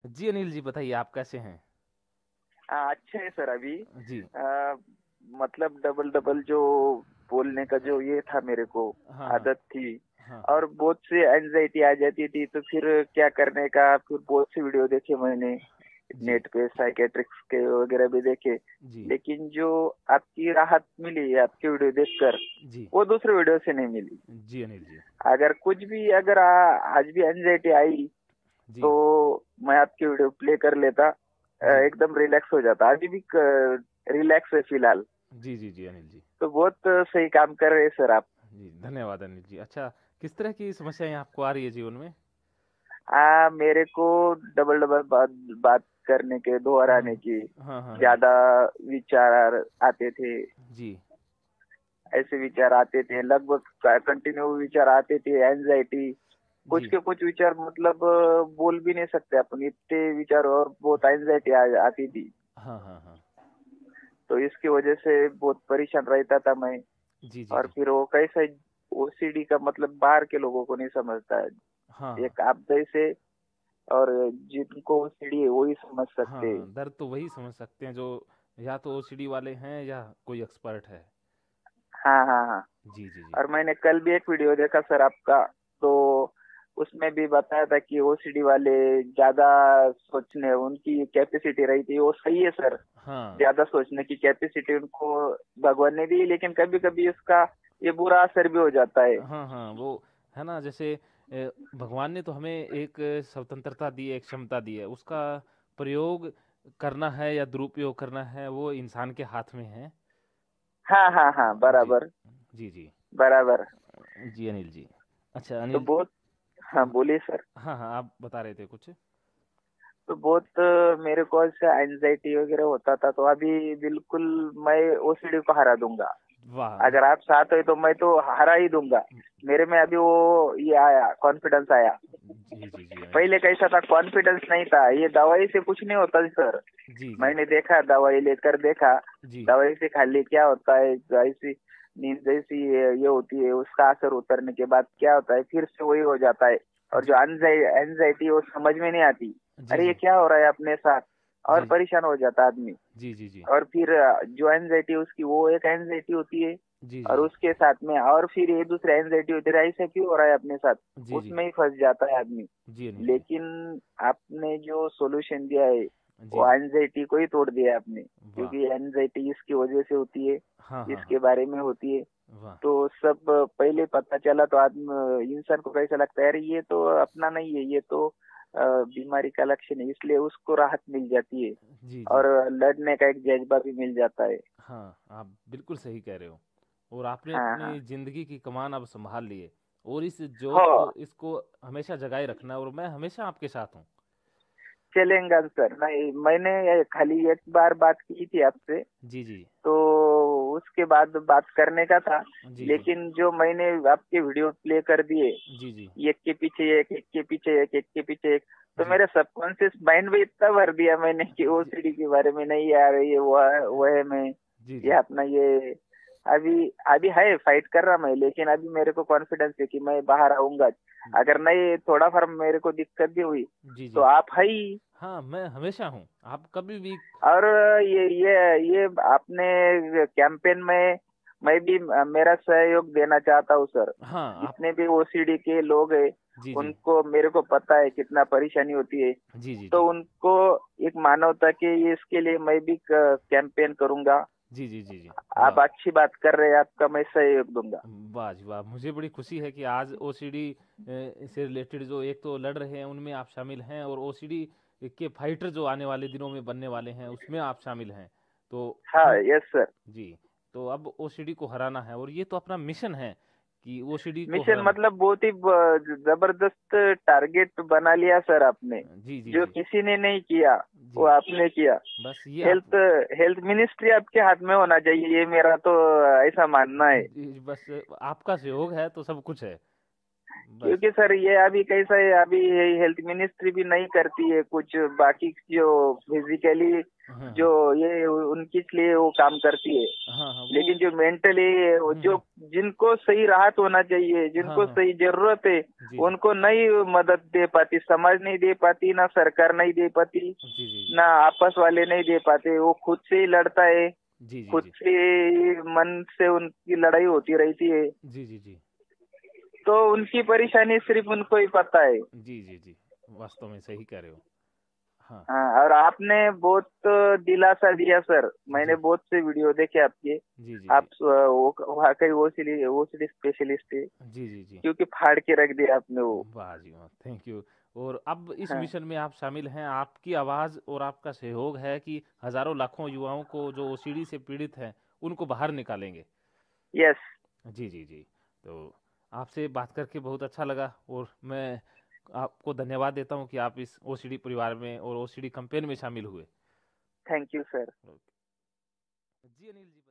जी अनिल जी, बताइए आप कैसे हैं? अच्छे है सर अभी। जी। आ, मतलब डबल डबल जो बोलने का जो ये था मेरे को हाँ, हाँ। आदत थी। हाँ, हाँ। और बहुत सी एंजाइटी आ जाती थी, तो फिर क्या करने का, फिर बहुत सी वीडियो देखे मैंने जी, नेट पे, साइकेट्रिक्स के वगैरह भी देखे। जी, लेकिन जो आपकी राहत मिली आपकी वीडियो देखकर, जी, वो दूसरे वीडियो से नहीं मिली। जी अनिल जी। अगर कुछ भी, अगर आज भी एंजाइटी आई तो जी, मैं आपकी वीडियो प्ले कर लेता। जी, एकदम रिलैक्स हो जाता। अभी भी रिलैक्स है फिलहाल। जी, जी, जी अनिल जी। तो बहुत सही काम कर रहे हैं सर आप। जी, धन्यवाद अनिल जी। अच्छा, किस तरह की समस्याएँ आपको आ रही है जीवन में? मेरे को डबल डबल बात करने के, दोहराने हाँ, की हाँ, हाँ, हाँ। ज्यादा विचार आते थे। जी, ऐसे विचार आते थे, लगभग कंटिन्यू विचार आते थे। एंजाइटी, कुछ जी। के कुछ विचार, मतलब बोल भी नहीं सकते अपन, इतने विचार और बहुत एंजाइटी आती थी। हाँ, हाँ, हाँ। तो इसकी वजह से बहुत परेशान रहता था मैं। जी, जी, और जी। फिर वो कैसे, ओसीडी का मतलब बाहर के लोगों को नहीं समझता है। हाँ, हाँ। एक आप जैसे, और जिनको ओसीडी है वही समझ सकते हैं। हाँ, दर्द तो वही समझ सकते हैं जो या तो ओसीडी वाले हैं या कोई एक्सपर्ट है। हाँ हाँ हाँ। जी, जी, जी। और मैंने कल भी एक वीडियो देखा सर आपका। तो उसमें भी बताया था कि ओसीडी वाले ज्यादा सोचने, उनकी कैपेसिटी रही थी, वो सही है सर। हाँ। ज्यादा सोचने की कैपेसिटी उनको भगवान ने दी, लेकिन कभी कभी इसका ये बुरा असर भी हो जाता है। हाँ, हाँ, वो है ना, जैसे भगवान ने तो हमें एक स्वतंत्रता दी है, एक क्षमता दी है, उसका प्रयोग करना है या दुरुपयोग करना है वो इंसान के हाथ में है। हाँ हाँ हाँ, जी, बराबर। जी, जी। बराबर। जी अनिल जी। अच्छा तो अनिल। बहुत, हाँ बोलिए सर। हाँ, हाँ, आप बता रहे थे कुछ। तो बहुत मेरे को ऐसे एंजाइटी वगैरह होता था, तो अभी बिल्कुल मैं ओसीडी को हरा दूंगा। वाह अगर आप साथ हो तो मैं तो हरा ही दूंगा। मेरे में अभी वो ये आया, कॉन्फिडेंस आया। जी, जी, जी अनिल पहले कैसा था, कॉन्फिडेंस नहीं था। ये दवाई से कुछ नहीं होता सर। जी, जी, मैंने देखा, दवाई लेकर देखा। जी, दवाई से खाली क्या होता है, ऐसी नींद जैसी ये होती है, उसका असर उतरने के बाद क्या होता है, फिर से वही हो जाता है। और जो जी, एंजाइटी, वो समझ में नहीं आती। जी, अरे ये जी, क्या हो रहा है अपने साथ। और जी, परेशान हो जाता आदमी। जी, जी, जी, और फिर जो एंजाइटी उसकी, वो एक एंजाइटी होती है। जी, और जी, उसके साथ में और फिर ये दूसरा एंजाइटी होती है, ऐसा क्यों हो रहा है अपने साथ। जी, जी, उसमें ही फंस जाता है आदमी। जी अनिल जी। लेकिन आपने जो सॉल्यूशन दिया है, जी, वो जी। एंजाइटी को ही तोड़ दिया है आपने, वाह। क्योंकि एंजाइटी इसकी वजह से होती है, हाँ, हाँ, इसके हाँ। बारे में होती है। वाह। तो सब पहले पता चला तो आदमी, इंसान को कैसा लगता है, अरे ये तो अपना नहीं है, ये तो बीमारी का लक्षण है, इसलिए उसको राहत मिल जाती है। जी, और जी। लड़ने का एक जज्बा भी मिल जाता है। हाँ, आप बिल्कुल सही कह रहे हो। और आपने हाँ हाँ। अपनी ज़िंदगी की कमान अब सँभाल ली है और इस जोत हो, को इसको हमेशा जगाए रखना है और मैं हमेशा आपके साथ हूँ। चलेंगे सर। नहीं, मैंने ये खाली एक बार बात की थी आपसे, जी, जी। तो उसके बाद बात करने का था। जी, जी। लेकिन जो मैंने आपके वीडियो प्ले कर दिए, जी, जी। एक के पीछे एक, एक के पीछे एक, एक के पीछे एक, तो जी। मेरे सबकॉन्शियस माइंड में इतना भर दिया मैंने कि जी, ओसीडी के बारे में नहीं यार, ये वो है मैं, जी, ये जी। अपना ये। अभी अभी है, फाइट कर रहा मैं, लेकिन अभी मेरे को कॉन्फिडेंस है कि मैं बाहर आऊंगा। अगर नहीं, थोड़ा फर मेरे को दिक्कत भी हुई जी, तो जी। आप है ही। हाँ, मैं हमेशा हूँ। आप कभी भी। और ये आपने कैंपेन में, मैं भी मेरा सहयोग देना चाहता हूँ सर। हाँ, आप। जितने भी ओसीडी के लोग हैं, जी, जी। उनको, मेरे को पता है कितना परेशानी होती है। जी, जी, तो जी। उनको एक मानवता के, इसके लिए मैं भी कैंपेन करूंगा। जी, जी, जी, जी। आप वाह! अच्छी बात कर रहे हैं, आपका मैं सहयोग दूंगा। वाह जी वाह! मुझे बड़ी खुशी है कि आज ओसीडी से रिलेटेड जो एक तो लड़ रहे हैं, उनमें आप शामिल हैं और ओसीडी के फाइटर जो आने वाले दिनों में बनने वाले हैं, उसमें आप शामिल हैं। तो हाँ, हम। Yes sir. जी, तो अब ओसीडी को हराना है और ये तो अपना मिशन है कि ओसीडी को मिशन हराना। मतलब बहुत ही जबरदस्त टारगेट बना लिया सर आपने। जी, जी, जो जी। किसी ने नहीं किया, वो जी, आपने किया। बस ये आप। हेल्थ हेल्थ मिनिस्ट्री आपके हाथ में होना चाहिए, ये मेरा तो ऐसा मानना है। जी, बस आपका सहयोग है तो सब कुछ है। बस। क्योंकि सर ये अभी कैसा है, अभी हेल्थ मिनिस्ट्री भी नहीं करती है कुछ, बाकी जो फिजिकली हाँ जो ये उनके लिए वो काम करती है, हाँ हाँ, लेकिन वो जो मेंटली जो जिनको सही राहत होना चाहिए, हाँ जिनको हाँ, सही जरूरत है, जी जी उनको नहीं मदद दे पाती, समाज नहीं दे पाती, ना सरकार नहीं दे पाती, जी जी ना आपस वाले नहीं दे पाते, वो खुद से ही लड़ता है, जी जी खुद जी से मन से उनकी लड़ाई होती रहती है। जी जी जी तो उनकी परेशानी सिर्फ उनको ही पता है। जी जी जी, वास्तव में सही कह रहे हो। हाँ हाँ, और आपने बहुत दिलासा दिया सर, मैंने जी बहुत से वीडियो देखे आपके। जी जी आप जी वो वाकई ओसीडी स्पेशलिस्ट है, जी जी जी, क्योंकि फाड़ के रख दिया आपने वो। वाह जी वाह, थैंक यू। और अब इस हाँ, मिशन में आप शामिल हैं, आपकी आवाज़ और आपका सहयोग है कि हजारों लाखों युवाओं को जो ओसीडी से पीड़ित हैं उनको बाहर निकालेंगे। यस। जी जी जी, तो आपसे बात करके बहुत अच्छा लगा, और मैं आपको धन्यवाद देता हूँ कि आप इस ओसीडी परिवार में और ओसीडी कैंपेन में शामिल हुए। Thank you sir. जी अनिल जी।